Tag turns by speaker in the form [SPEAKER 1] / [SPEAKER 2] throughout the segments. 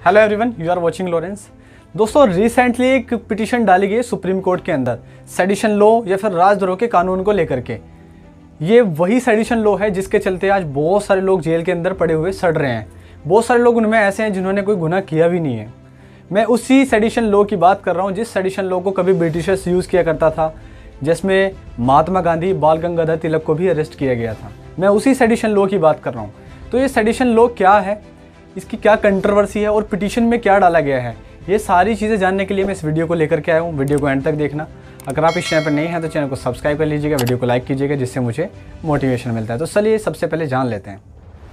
[SPEAKER 1] Hello everyone, you are watching Lawrence. दोस्तों, recently एक petition डाली गई सुप्रीम कोर्ट के अंदर सेडिशन लॉ या फिर राजद्रोह के कानून को लेकर के। ये वही सेडिशन लॉ है जिसके चलते आज बहुत सारे लोग जेल के अंदर पड़े हुए सड़ रहे हैं। बहुत सारे लोग उनमें ऐसे हैं जिन्होंने कोई गुनाह किया भी नहीं है। मैं उसी सेडिशन लॉ की बात कर रहा हूँ जिस सेडिशन लॉ को कभी ब्रिटिशर्स यूज़ किया करता था, जिसमें महात्मा गांधी, बाल गंगाधर तिलक को भी अरेस्ट किया गया था। मैं उसी सेडिशन लॉ की बात कर रहा हूँ। तो ये सेडिशन लॉ क्या है, इसकी क्या कंट्रोवर्सी है और पिटीशन में क्या डाला गया है, ये सारी चीज़ें जानने के लिए मैं इस वीडियो को लेकर के आया हूँ। वीडियो को एंड तक देखना। अगर आप इस चैनल पर नहीं हैं तो चैनल को सब्सक्राइब कर लीजिएगा, वीडियो को लाइक कीजिएगा, जिससे मुझे मोटिवेशन मिलता है। तो चलिए सबसे पहले जान लेते हैं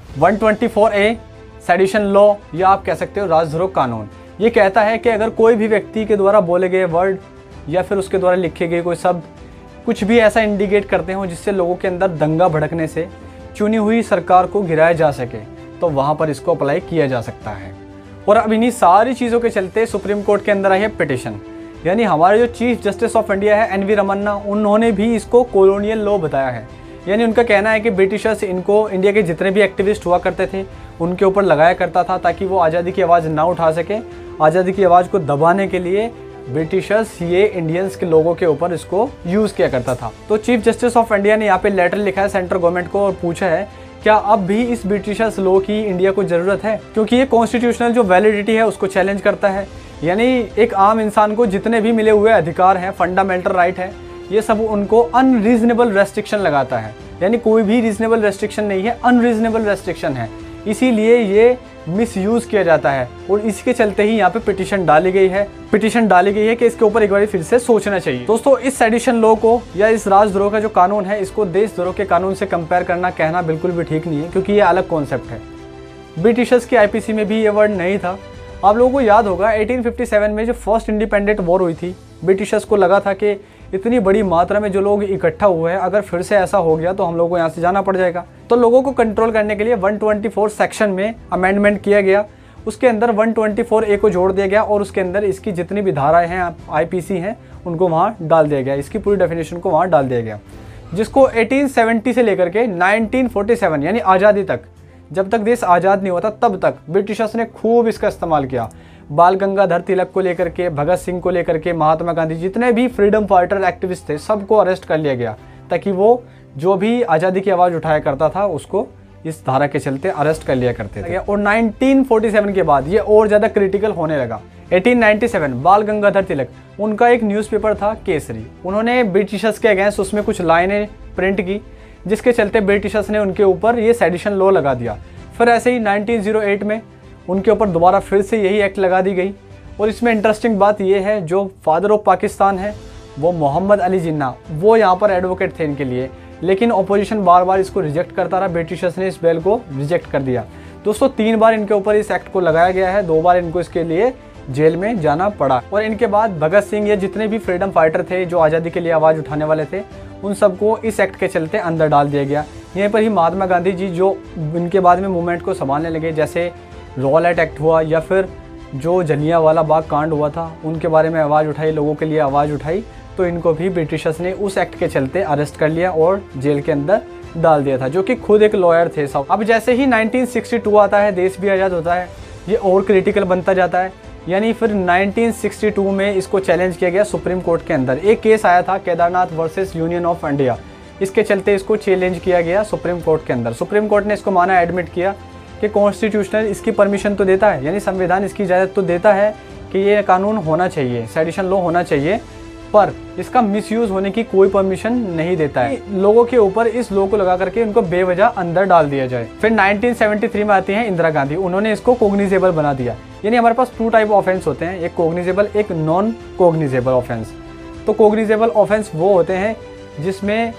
[SPEAKER 1] 124A सेडिशन लॉ, या आप कह सकते हो राजद्रोह कानून। ये कहता है कि अगर कोई भी व्यक्ति के द्वारा बोले गए वर्ड या फिर उसके द्वारा लिखे गए कोई शब्द कुछ भी ऐसा इंडिकेट करते हो जिससे लोगों के अंदर दंगा भड़कने से चुनी हुई सरकार को गिराया जा सके, तो वहाँ पर इसको अप्लाई किया जा सकता है। और अब इन्हीं सारी चीज़ों के चलते सुप्रीम कोर्ट के अंदर आई है पिटीशन। यानी हमारे जो चीफ जस्टिस ऑफ इंडिया है NV रमन्ना, उन्होंने भी इसको कॉलोनियल लॉ बताया है। यानी उनका कहना है कि ब्रिटिशर्स इनको इंडिया के जितने भी एक्टिविस्ट हुआ करते थे उनके ऊपर लगाया करता था ताकि वो आज़ादी की आवाज़ ना उठा सके। आज़ादी की आवाज़ को दबाने के लिए ब्रिटिशर्स ये इंडियंस के लोगों के ऊपर इसको यूज़ किया करता था। तो चीफ जस्टिस ऑफ इंडिया ने यहाँ पे लेटर लिखा है सेंट्रल गवर्नमेंट को और पूछा है क्या अब भी इस ब्रिटिशर्स लॉ की इंडिया को ज़रूरत है, क्योंकि ये कॉन्स्टिट्यूशनल जो वैलिडिटी है उसको चैलेंज करता है। यानी एक आम इंसान को जितने भी मिले हुए अधिकार हैं, फंडामेंटल राइट है, ये सब उनको अनरीजनेबल रेस्ट्रिक्शन लगाता है। यानी कोई भी रीजनेबल रेस्ट्रिक्शन नहीं है, अनरीजनेबल रेस्ट्रिक्शन है, इसीलिए ये मिसयूज़ किया जाता है। और इसके चलते ही यहाँ पे पिटीशन डाली गई है कि इसके ऊपर एक बार फिर से सोचना चाहिए। दोस्तों, इस सेडिशन लॉ को या इस राजद्रोह का जो कानून है इसको देशद्रोह के कानून से कंपेयर करना, कहना बिल्कुल भी ठीक नहीं है, क्योंकि ये अलग कॉन्सेप्ट है। ब्रिटिशर्स की IPC में भी ये वर्ड नहीं था। आप लोगों को याद होगा 1857 में जो फर्स्ट इंडिपेंडेंट वॉर हुई थी, ब्रिटिशर्स को लगा था कि इतनी बड़ी मात्रा में जो लोग इकट्ठा हुए हैं, अगर फिर से ऐसा हो गया तो हम लोगों को यहाँ से जाना पड़ जाएगा। तो लोगों को कंट्रोल करने के लिए 124 सेक्शन में अमेंडमेंट किया गया। उसके अंदर 124A को जोड़ दिया गया और उसके अंदर इसकी जितनी भी धाराएं हैं, IPC हैं, उनको वहाँ डाल दिया गया। इसकी पूरी डेफिनेशन को वहाँ डाल दिया गया, जिसको 1870 से लेकर के 1947 यानी आज़ादी तक, जब तक देश आज़ाद नहीं हुआ था तब तक ब्रिटिशर्स ने खूब इसका इस्तेमाल किया। बाल गंगाधर तिलक को लेकर के, भगत सिंह को लेकर के, महात्मा गांधी, जितने भी फ्रीडम फाइटर एक्टिविस्ट थे सबको अरेस्ट कर लिया गया, ताकि वो जो भी आज़ादी की आवाज़ उठाया करता था उसको इस धारा के चलते अरेस्ट कर लिया करते थे। और 1947 के बाद ये और ज़्यादा क्रिटिकल होने लगा। 1897 बाल गंगाधर तिलक, उनका एक न्यूज़पेपर था केसरी, उन्होंने ब्रिटिशर्स के अगेंस्ट उसमें कुछ लाइनें प्रिंट की, जिसके चलते ब्रिटिशर्स ने उनके ऊपर ये सेडिशन लॉ लगा दिया। फिर ऐसे ही 1908 में उनके ऊपर दोबारा फिर से यही एक्ट लगा दी गई। और इसमें इंटरेस्टिंग बात यह है, जो फादर ऑफ पाकिस्तान है वो मोहम्मद अली जिन्ना, वो यहाँ पर एडवोकेट थे इनके लिए, लेकिन अपोजिशन बार बार इसको रिजेक्ट करता रहा। ब्रिटिशर्स ने इस बिल को रिजेक्ट कर दिया। दोस्तों, 3 बार इनके ऊपर इस एक्ट को लगाया गया है, 2 बार इनको इसके लिए जेल में जाना पड़ा। और इनके बाद भगत सिंह या जितने भी फ्रीडम फाइटर थे जो आज़ादी के लिए आवाज़ उठाने वाले थे, उन सबको इस एक्ट के चलते अंदर डाल दिया गया। यहीं पर ही महात्मा गांधी जी जो इनके बाद में मूवमेंट को संभालने लगे, जैसे रॉलेट एक्ट हुआ या फिर जो जलियांवाला बाग कांड हुआ था, उनके बारे में आवाज़ उठाई, लोगों के लिए आवाज़ उठाई, तो इनको भी ब्रिटिशर्स ने उस एक्ट के चलते अरेस्ट कर लिया और जेल के अंदर डाल दिया था, जो कि खुद एक लॉयर थे सब। अब जैसे ही 1962 आता है, देश भी आज़ाद होता है, ये और क्रिटिकल बनता जाता है। यानी फिर 1962 में इसको चैलेंज किया गया सुप्रीम कोर्ट के अंदर। एक केस आया था Kedarnath versus union of India, इसके चलते इसको चैलेंज किया गया सुप्रीम कोर्ट के अंदर। सुप्रीम कोर्ट ने इसको माना, एडमिट किया कि कॉन्स्टिट्यूशनल इसकी परमिशन तो देता है, यानी संविधान इसकी इजाज़त तो देता है कि ये कानून होना चाहिए, सेडिशन लॉ होना चाहिए, पर इसका मिसयूज़ होने की कोई परमिशन नहीं देता है। लोगों के ऊपर इस लॉ को लगा करके उनको बेवजह अंदर डाल दिया जाए। फिर 1973 में आती हैं इंदिरा गांधी, उन्होंने इसको कोग्निजेबल बना दिया। यानी हमारे पास 2 टाइप ऑफेंस होते हैं, एक कोग्निजेबल, एक नॉन कोग्निजेबल ऑफेंस। तो कोग्निजेबल ऑफेंस वो होते हैं जिसमें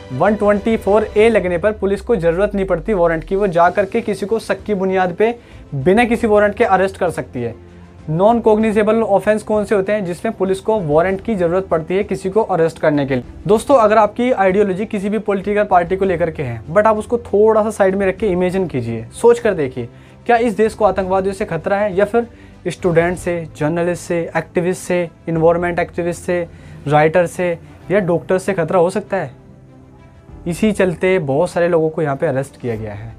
[SPEAKER 1] 124A लगने पर पुलिस को ज़रूरत नहीं पड़ती वारंट की, वो जा करके किसी को शक की बुनियाद पे बिना किसी वारंट के अरेस्ट कर सकती है। नॉन कोग्निजेबल ऑफेंस कौन से होते हैं, जिसमें पुलिस को वारंट की ज़रूरत पड़ती है किसी को अरेस्ट करने के लिए। दोस्तों, अगर आपकी आइडियोलॉजी किसी भी पॉलिटिकल पार्टी को लेकर के है, बट आप उसको थोड़ा सा साइड में रख के इमेजिन कीजिए, सोच कर देखिए, क्या इस देश को आतंकवादियों से खतरा है, या फिर स्टूडेंट से, जर्नलिस्ट से, एक्टिविस्ट से, इन्वायरमेंट एक्टिविस्ट से, राइटर से या डॉक्टर से खतरा हो सकता है। इसी चलते बहुत सारे लोगों को यहाँ पे अरेस्ट किया गया है।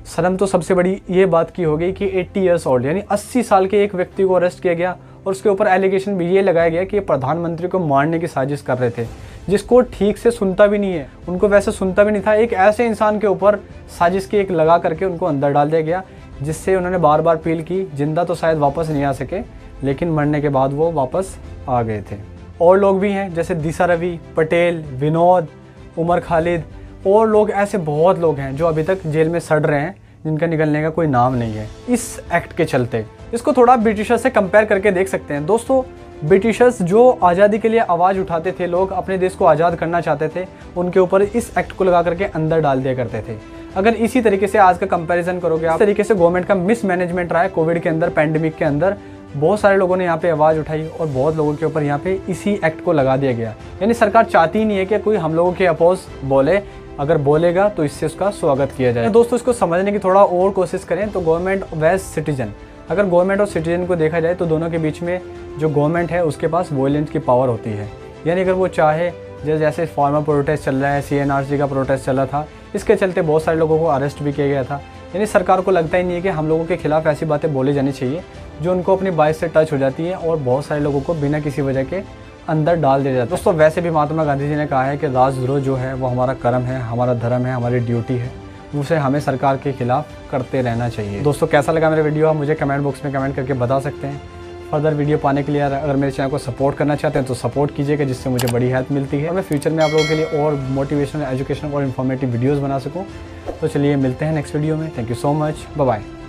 [SPEAKER 1] शर्म तो सबसे बड़ी ये बात की हो गई कि 80 ईयर्स ओल्ड यानी 80 साल के एक व्यक्ति को अरेस्ट किया गया और उसके ऊपर एलिगेशन भी ये लगाया गया कि ये प्रधानमंत्री को मारने की साजिश कर रहे थे, जिसको ठीक से सुनता भी नहीं है, उनको वैसे सुनता भी नहीं था। एक ऐसे इंसान के ऊपर साजिश की एक लगा करके उनको अंदर डाल दिया गया, जिससे उन्होंने बार बार अपील की। जिंदा तो शायद वापस नहीं आ सके, लेकिन मरने के बाद वो वापस आ गए थे। और लोग भी हैं जैसे दिशा रवि, पटेल, विनोद, उमर खालिद और लोग, ऐसे बहुत लोग हैं जो अभी तक जेल में सड़ रहे हैं, जिनका निकलने का कोई नाम नहीं है इस एक्ट के चलते। इसको थोड़ा ब्रिटिशर्स से कंपेयर करके देख सकते हैं। दोस्तों, ब्रिटिशर्स जो आज़ादी के लिए आवाज़ उठाते थे, लोग अपने देश को आज़ाद करना चाहते थे, उनके ऊपर इस एक्ट को लगा करके अंदर डाल दिया करते थे। अगर इसी तरीके से आज का कंपैरिजन करोगे आप, इस तरीके से गवर्नमेंट का मिसमैनेजमेंट रहा है कोविड के अंदर, पैंडेमिक के अंदर, बहुत सारे लोगों ने यहाँ पे आवाज़ उठाई और बहुत लोगों के ऊपर यहाँ पे इसी एक्ट को लगा दिया गया। यानी सरकार चाहती ही नहीं है कि कोई हम लोगों के अपोज बोले, अगर बोलेगा तो इससे उसका स्वागत किया जाए। तो दोस्तों, इसको समझने की थोड़ा और कोशिश करें तो गवर्नमेंट वेज सिटीजन, अगर गवर्नमेंट और सिटीजन को देखा जाए तो दोनों के बीच में जो गवर्नमेंट है उसके पास वॉयलेंस की पावर होती है। यानी अगर वो चाहे, जैसे फार्मर प्रोटेस्ट चल रहा है, CNRC का प्रोटेस्ट चल रहा था, इसके चलते बहुत सारे लोगों को अरेस्ट भी किया गया था। यानी सरकार को लगता ही नहीं है कि हम लोगों के खिलाफ ऐसी बातें बोली जानी चाहिए जो उनको अपनी बाइस से टच हो जाती है और बहुत सारे लोगों को बिना किसी वजह के अंदर डाल दिया जाता है। दोस्तों, वैसे भी महात्मा गांधी जी ने कहा है कि राजद्रोह जो है वो हमारा कर्म है, हमारा धर्म है, हमारी ड्यूटी है, उसे हमें सरकार के खिलाफ करते रहना चाहिए। दोस्तों, कैसा लगा मेरा वीडियो आप मुझे कमेंट बॉक्स में कमेंट करके बता सकते हैं। फर्दर वीडियो पाने के लिए अगर मेरे चैनल को सपोर्ट करना चाहते हैं तो सपोर्ट कीजिएगा, जिससे मुझे बड़ी हेल्प मिलती है और मैं फ्यूचर में आप लोगों के लिए और मोटिवेशनल, एजुकेशनल और इन्फॉर्मेटिव वीडियोज़ बना सकूँ। तो चलिए मिलते हैं नेक्स्ट वीडियो में। Thank you so much, bye bye.